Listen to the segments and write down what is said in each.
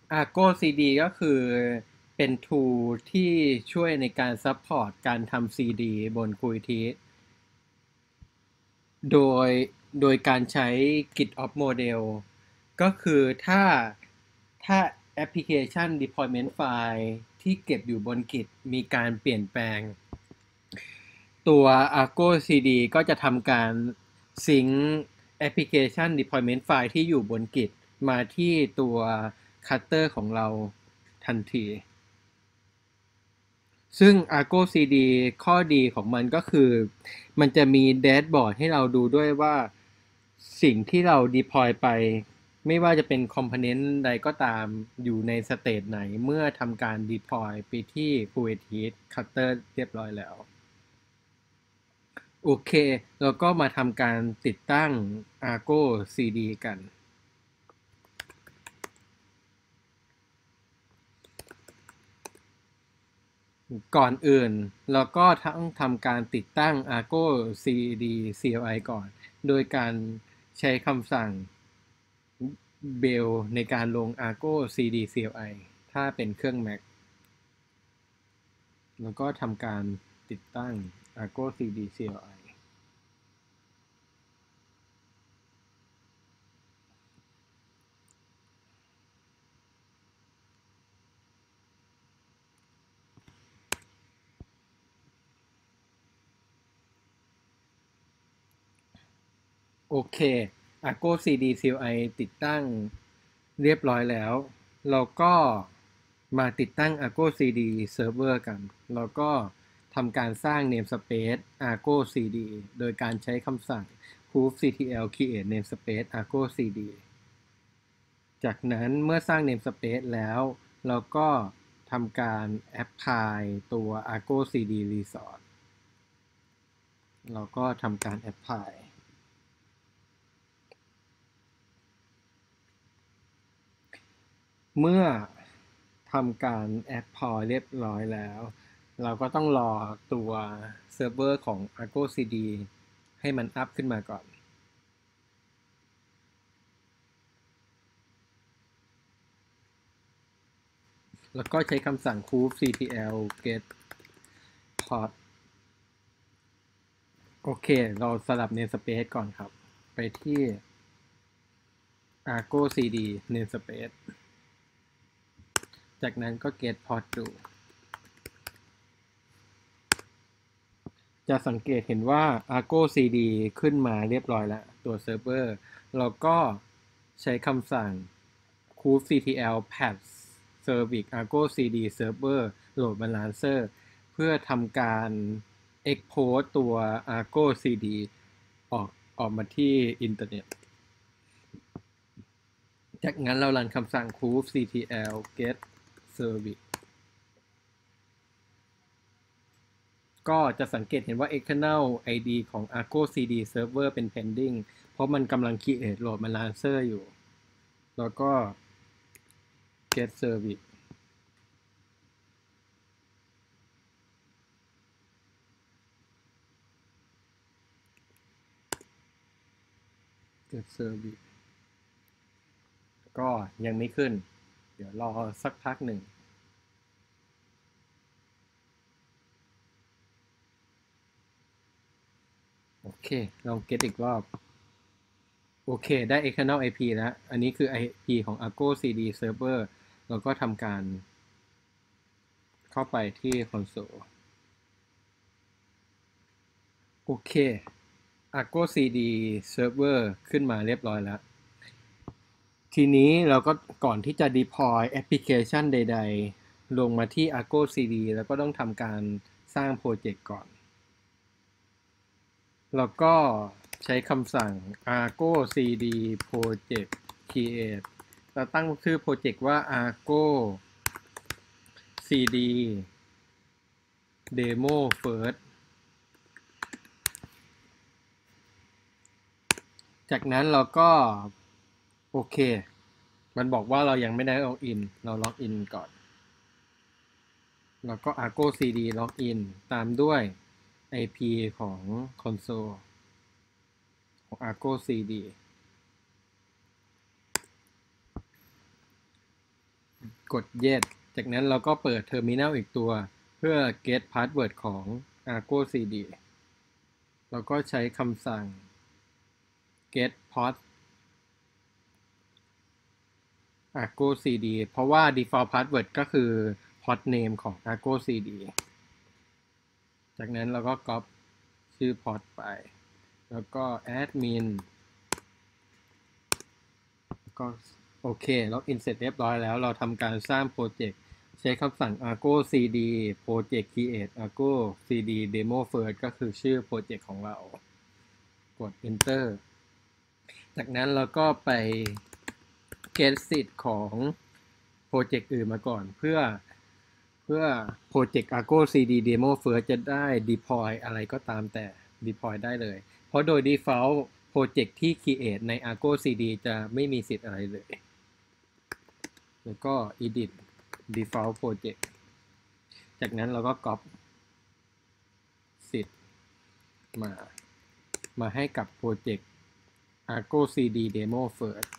Argo CD ก็คือเป็น tool ที่ช่วยในการซัพพอร์ตการทำ CD บน Qt โดยการใช้ Git of Model ก็คือถ้าแอปพลิเคชัน deployment file ที่เก็บอยู่บน Git มีการเปลี่ยนแปลงตัว Argo CD ก็จะทำการซิงค์แอปพลิเคชัน deployment file ที่อยู่บน Git มาที่ตัว Cutter ของเราทันทีซึ่ง Argo CD ข้อดีของมันก็คือมันจะมีแดชบอร์ดให้เราดูด้วยว่าสิ่งที่เรา deploy ไปไม่ว่าจะเป็น component ใดก็ตามอยู่ในสเตจไหนเมื่อทำการ deploy ไปที่ Kubernetes Cluster เรียบร้อยแล้วโอเคแล้วก็มาทำการติดตั้ง Argo CD กันก่อนอื่นเราก็ต้องทำการติดตั้ง Argo CD CLI ก่อนโดยการใช้คำสั่ง Bell ในการลง Argo CD CLI ถ้าเป็นเครื่อง Mac แล้วก็ทำการติดตั้ง Argo CD CLI โอเค Argo CD CLI ติดตั้งเรียบร้อยแล้วเราก็มาติดตั้ง Argo CD Server กันแล้วก็ทำการสร้าง namespace Argo CD โดยการใช้คำสั่ง kubectl create namespace Argo CD จากนั้นเมื่อสร้าง namespace แล้วเราก็ทำการ apply ตัว Argo CD resource เราก็ทำการ apply เมื่อทำการแอดพอเรียบร้อยแล้วเราก็ต้องรอตัวเซิร์ฟเวอร์ของ Argo CD ให้มันอัพขึ้นมาก่อนแล้วก็ใช้คำสั่ง kubectl get port โอเคเราสลับ namespace ก่อนครับไปที่ Argo CD namespace จากนั้นก็ get port ดูจะสังเกตเห็นว่า Argo CD ขึ้นมาเรียบร้อยแล้วตัวเซิร์ฟเวอร์เราก็ใช้คำสั่ง kubectl patch service argo cd server load balancer เพื่อทำการ export ตัว argo cd ออกมาที่อินเทอร์เน็ตจากนั้นเรารันคำสั่ง kubectl get service ก็จะสังเกตเห็นว่า external id ของ argo cd server เป็น pending เพราะมันกำลัง create load balancer อยู่แล้วก็ get service get service ก็ยังไม่ขึ้นเดี๋ยวรอสักพักหนึ่งโอเคลอง get อีกรอบโอเคได้ external IP แล้วอันนี้คือ IP ของ Argo CD server เราก็ทำการเข้าไปที่ console โอเค Argo CD server ขึ้นมาเรียบร้อยแล้วทีนี้เราก็ก่อนที่จะ deploy แอปพลิเคชันใดๆลงมาที่ Argo CD แล้วก็ต้องทำการสร้างโปรเจกต์ก่อนแล้วก็ใช้คำสั่ง argo cd project create เราตั้งชื่อโปรเจกต์ว่า argo cd demo first จากนั้นเราก็โอเคมันบอกว่าเรายังไม่ได้ล็อกอินเราล็อกอินก่อนแล้วก็ argo cd ล็อกอินตามด้วย IP ของ console ของ argo cd กด yes จากนั้นเราก็เปิด terminal อีกตัวเพื่อ get password ของ argo cd เราก็ใช้คำสั่ง get pod argo cd เพราะว่า default password ก็คือ pod name ของ argo cd จากนั้นเราก็ copy ชื่อ pod ไปแล้วก็ admin ก็โอเคล็อกอินเสร็จเรียบร้อยแล้วเราทำการสร้างโปรเจกต์ใช้คำสั่ง argo cd project create argo cd demo first ก็คือชื่อโปรเจกต์ของเรากด enter จากนั้นเราก็ไป get seed ของโปรเจกต์อื่นมาก่อนเพื่อโปรเจกต์ argo cd demo first จะได้ deploy อะไรก็ตามแต่ deploy ได้เลยเพราะโดย default โปรเจกต์ที่ create ใน argo cd จะไม่มีสิทธิ์อะไรเลยแล้วก็ edit default project จากนั้นเราก็ copy สิทธิ์มาให้กับโปรเจกต์ argo cd demo first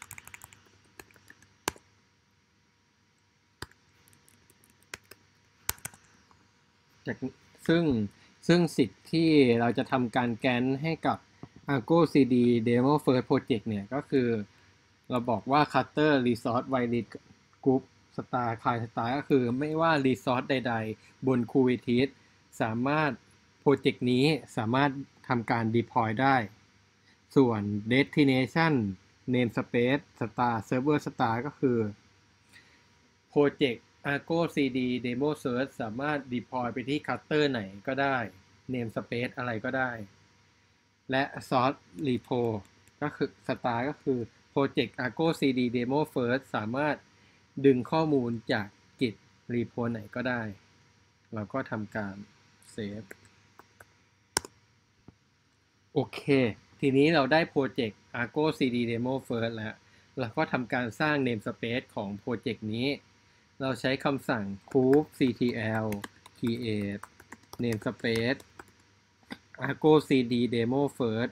จากซึ่งสิทธิ์ที่เราจะทำการแกนให้กับ argo cd demo first project เนี่ยก็คือเราบอกว่า cutter resource valid group star client star ก็คือไม่ว่า resource ใดๆบน Kubernetes สามารถโปรเจกต์นี้สามารถทำการ deploy ได้ส่วน destination namespace star server star ก็คือโปรเจกต์ argo cd demo search สามารถ deploy ไปที่ cluster ไหนก็ได้ namespace อะไรก็ได้และ source repo ก็คือ star ก็คือโปรเจกต์ argo cd demo first สามารถดึงข้อมูลจาก git repo ไหนก็ได้เราก็ทำการ save โอเคทีนี้เราได้โปรเจกต์ argo cd demo first แล้วเราก็ทำการสร้าง namespace ของโปรเจกต์นี้เราใช้คำสั่ง kubectl create namespace argo cd demo first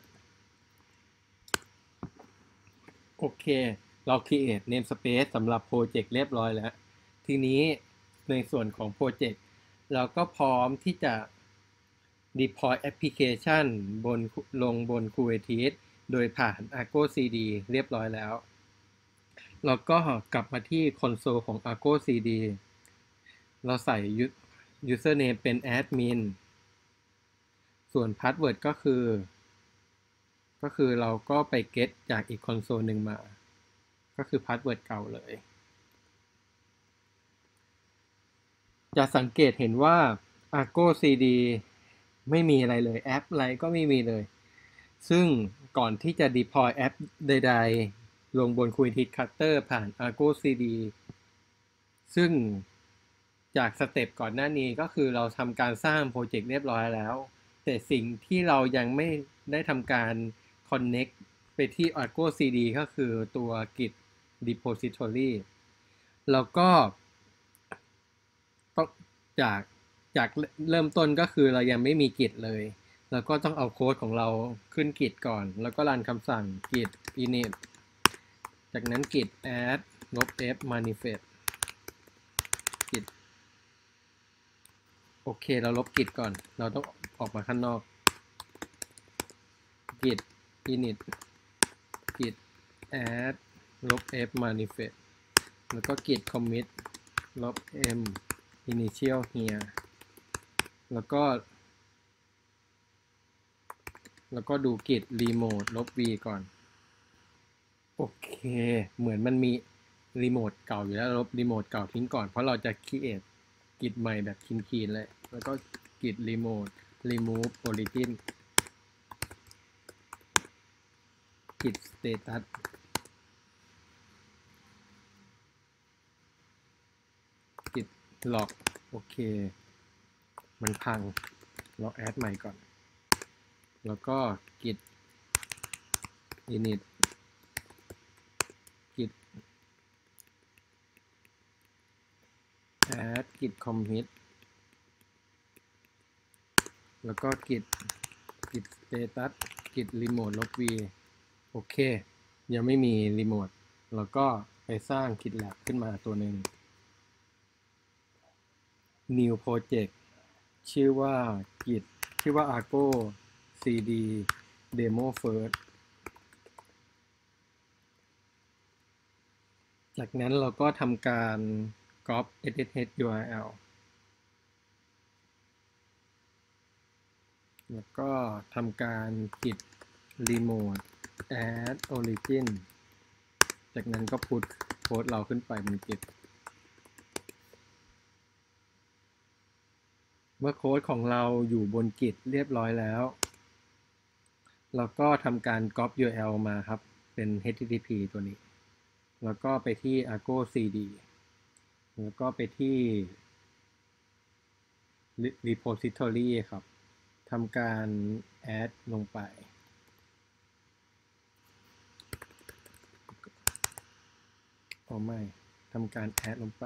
โอเคเรา create namespace สำหรับโปรเจกต์เรียบร้อยแล้วทีนี้ในส่วนของโปรเจกต์เราก็พร้อมที่จะ deploy application ลงบน Kubernetes โดยผ่าน argo cd เรียบร้อยแล้วเราก็กลับมาที่คอนโซลของ argo cd เราใส่ username เป็น admin ส่วน password ก็คือเราก็ไป get จากอีกคอนโซลหนึ่งมาก็คือ password เก่าเลยจะสังเกตเห็นว่า argo cd ไม่มีอะไรเลยแอปอะไรก็ไม่มีเลยซึ่งก่อนที่จะ deploy แอปใดๆลงบน Kubernetes Cluster ผ่าน argo cd ซึ่งจากสเต็ปก่อนหน้านี้ก็คือเราทำการสร้างโปรเจกต์เรียบร้อยแล้วแต่สิ่งที่เรายังไม่ได้ทำการ connect ไปที่ argo cd ก็คือตัว git repository แล้วก็ต้องจากเริ่มต้นก็คือเรายังไม่มี git เลยเราก็ต้องเอาโค้ดของเราขึ้น git ก่อนแล้วก็รันคำสั่ง git init จากนั้น git add -f manifest git โอเคเราลบ git ก่อนเราต้องออกมาข้างนอก git init git add -f manifest แล้วก็ git commit -m initial here แล้วก็ดู git remote -v ก่อนโอเคเหมือนมันมีรีโมทเก่าอยู่แล้วลบรีโมทเก่าทิ้งก่อนเพราะเราจะ create git ใหม่แบบคลีนๆเลยแล้วก็ git remote remove origin git status git log โอเคมันพังเราแอดใหม่ก่อนแล้วก็ git init git add git commit แล้วก็ git status git remote -v โอเคยังไม่มี remote แล้วก็ไปสร้าง git lab ขึ้นมาตัวหนึ่ง new project ชื่อว่า git ชื่อว่า argo cd demo first จากนั้นเราก็ทำการ copy ssh url แล้วก็ทำการ git remote add origin จากนั้นก็พุทโค้ดเราขึ้นไปบน git เมื่อโค้ดของเราอยู่บน git เรียบร้อยแล้วเราก็ทำการ copy url มาครับเป็น http ตัวนี้แล้วก็ไปที่ argo cd แล้วก็ไปที่ repository ครับทำการ add ลงไปไม่ทำการ add ลงไป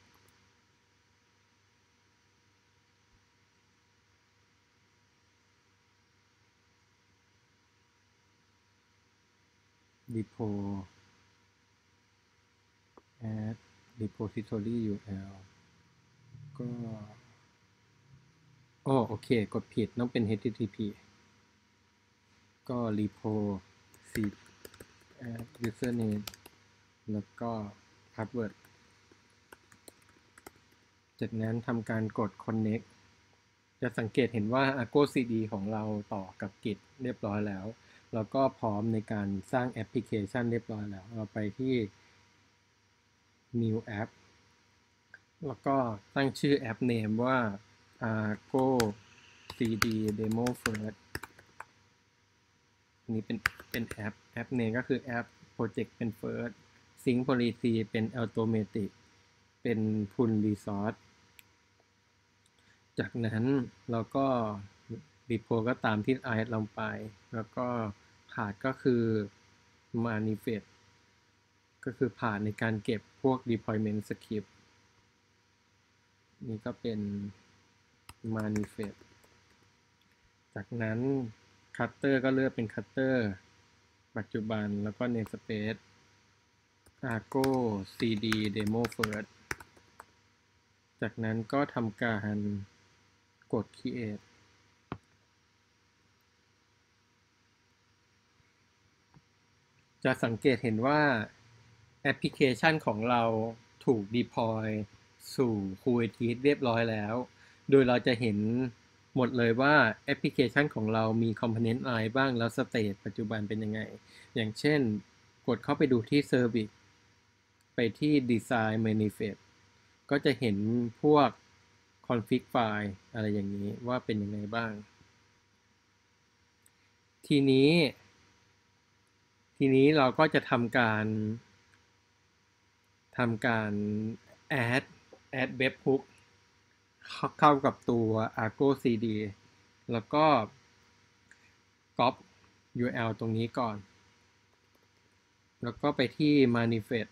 repo add repository url ก็โอเคกดผิดต้องเป็น http ก็ repo cd add username แล้วก็ password จากนั้นทำการกด connect จะสังเกตเห็นว่า argo cd ของเราต่อกับ git เรียบร้อยแล้วแล้วก็พร้อมในการสร้างแอปพลิเคชันเรียบร้อยแล้วเราไปที่ new app แล้วก็ตั้งชื่อแอป name ว่า argo cd demo first นี้เป็นแอป name ก็คือแอป project เป็น first sync policy เป็น automatic เป็น pull resource จากนั้นเราก็ repo ก็ตามที่ add ลงไปแล้วก็pathก็คือ manifest ก็คือpathในการเก็บพวก deployment script นี่ก็เป็น manifest จากนั้น cutter ก็เลือกเป็น cutter ปัจจุบันแล้วก็ namespace argo cd demo first จากนั้นก็ทำการกด create จะสังเกตเห็นว่าแอปพลิเคชันของเราถูก deploy สู่ Kubernetes เรียบร้อยแล้วโดยเราจะเห็นหมดเลยว่าแอปพลิเคชันของเรามี component อะไรบ้างแล้ว state ปัจจุบันเป็นยังไงอย่างเช่นกดเข้าไปดูที่ service ไปที่ design manifest ก็จะเห็นพวก config file อะไรอย่างนี้ว่าเป็นยังไงบ้างทีนี้เราก็จะทำการadd webhook เข้ากับตัว argo cd แล้วก็ copy url ตรงนี้ก่อนแล้วก็ไปที่ manifest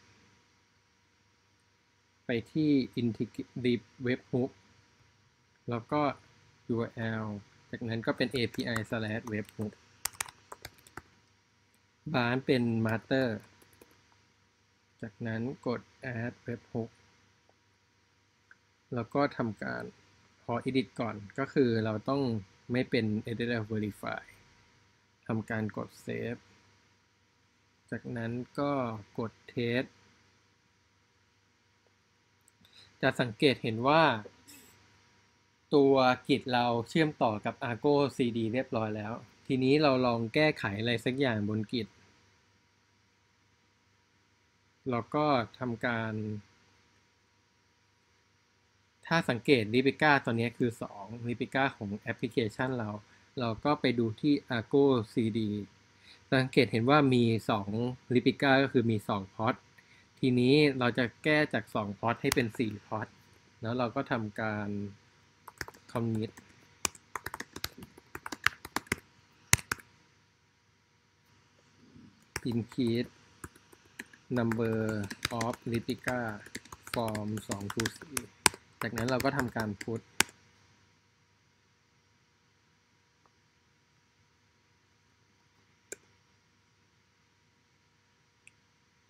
ไปที่ integrate webhook แล้วก็ url จากนั้นก็เป็น api/webhook บ้านเป็น master จากนั้นกด add webhook แล้วก็ทำการขอ edit ก่อนก็คือเราต้องไม่เป็น editor verify ทำการกด save จากนั้นก็กด test จะสังเกตเห็นว่าตัว Git เราเชื่อมต่อกับ Argo CD เรียบร้อยแล้วทีนี้เราลองแก้ไขอะไรสักอย่างบน Git เราก็ทำการถ้าสังเกต Replica ตอนนี้คือ2 Replica ของแอปพลิเคชันเราก็ไปดูที่ Argo CD สังเกตเห็นว่ามี2 Replica ก็คือมี2 พอร์ตทีนี้เราจะแก้จาก2 พอร์ตให้เป็น4 พอร์ตแล้วเราก็ทำการ commit increase number of replica from 2 to 4จากนั้นเราก็ทำการ put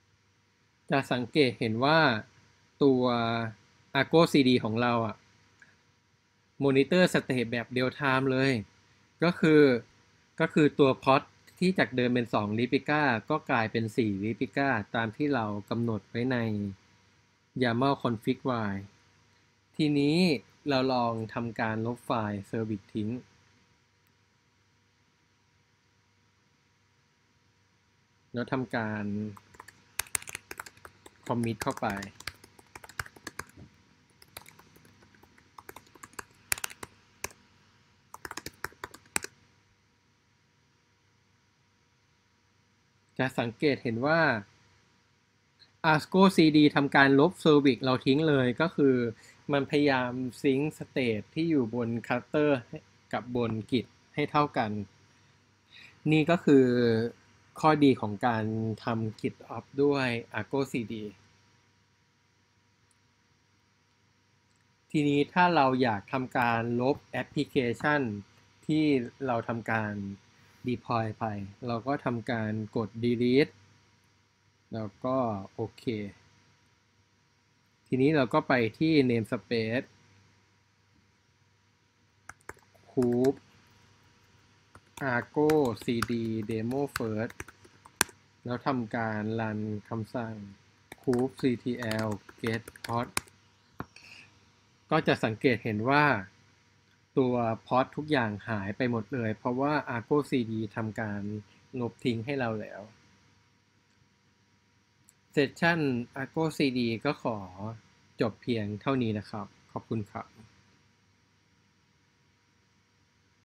จะสังเกตเห็นว่าตัว Argo CD ของเรามอนิเตอร์สเตทแบบเรียลไทม์เลยก็คือก็คือตัวพอตที่จากเดิมเป็น2 replica ก็กลายเป็น4 replica ตามที่เรากำหนดไว้ใน YAML config y ทีนี้เราลองทำการลบไฟล์ service ทิ้งแล้วทำการ commit เข้าไปจะสังเกตเห็นว่า Argo CD ทำการลบ Service เราทิ้งเลยก็คือมันพยายามซิงค์สเตทที่อยู่บนคัตเตอร์กับบน Git ให้เท่ากัน นี่ก็คือข้อดีของการทำ Git Ops ด้วย Argo CD ทีนี้ถ้าเราอยากทำการลบแอปพลิเคชันที่เราทำการ deploy ไปเราก็ทำการกด delete แล้วก็โอเคทีนี้เราก็ไปที่ namespace kube argo cd demo first แล้วทำการรันคำสั่ง kube ctl get hot ก็จะสังเกตเห็นว่าตัวพอตทุกอย่างหายไปหมดเลยเพราะว่า Argo CD ทำการลบทิ้งให้เราแล้วเซสชั่น Argo CD ก็ขอจบเพียงเท่านี้นะครับขอบคุณครับ